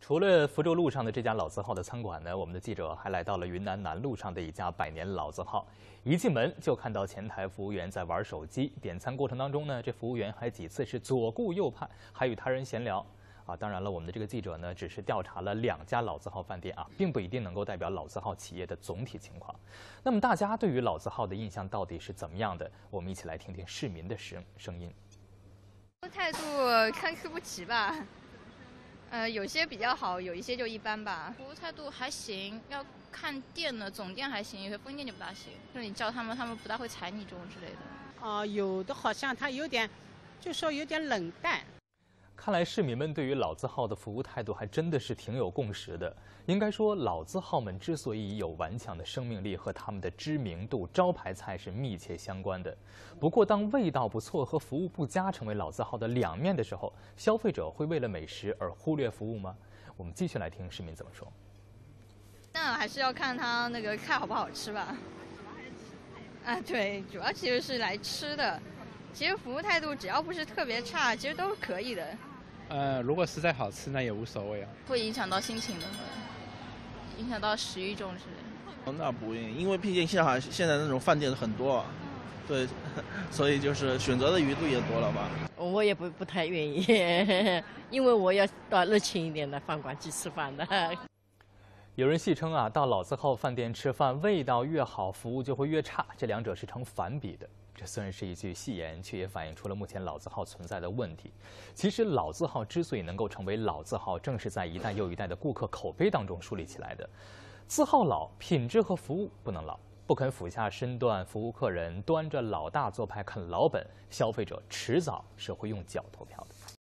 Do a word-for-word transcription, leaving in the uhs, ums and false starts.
除了福州路上的这家老字号的餐馆呢，我们的记者还来到了云南南路上的一家百年老字号。一进门就看到前台服务员在玩手机，点餐过程当中呢，这服务员还几次是左顾右盼，还与他人闲聊。啊，当然了，我们的这个记者呢，只是调查了两家老字号饭店啊，并不一定能够代表老字号企业的总体情况。那么大家对于老字号的印象到底是怎么样的？我们一起来听听市民的声声音。 态度参差不齐吧。呃，有些比较好，有一些就一般吧。 服务态度还行，要看店的，总店还行，有些分店就不大行。就你叫他们，他们不大会睬你这种之类的。 啊、呃，有的好像他有点，就说有点冷淡。 看来市民们对于老字号的服务态度还真的是挺有共识的。应该说，老字号们之所以有顽强的生命力，和他们的知名度、招牌菜是密切相关的。不过，当味道不错和服务不佳成为老字号的两面的时候，消费者会为了美食而忽略服务吗？我们继续来听市民怎么说。 那还是要看它那个菜好不好吃吧。啊，对，主要其实是来吃的。其实服务态度只要不是特别差，其实都是可以的。 呃，如果实在好吃，那也无所谓啊。 会影响到心情的，影响到食欲这种之类的。 那不会，因为毕竟现在现在那种饭店很多，对，所以就是选择的余地也多了吧。 我也不不太愿意，因为我要到热情一点的饭馆去吃饭的。 有人戏称啊，到老字号饭店吃饭，味道越好，服务就会越差，这两者是成反比的。这虽然是一句戏言，却也反映出了目前老字号存在的问题。其实，老字号之所以能够成为老字号，正是在一代又一代的顾客口碑当中树立起来的。字号老，品质和服务不能老，不肯俯下身段服务客人，端着老大做派啃老本，消费者迟早是会用脚投票的。